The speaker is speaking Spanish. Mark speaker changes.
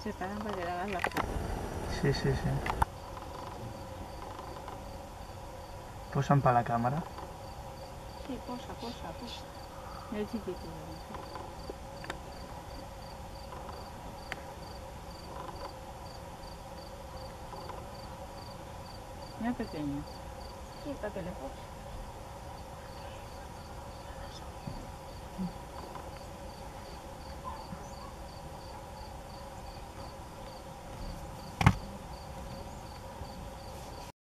Speaker 1: Se paran para que le hagas la foto.
Speaker 2: Sí, sí, sí. Posan para la cámara.
Speaker 1: Sí, posa. Mira el chiquito. Mira pequeño. Sí, para que le pose.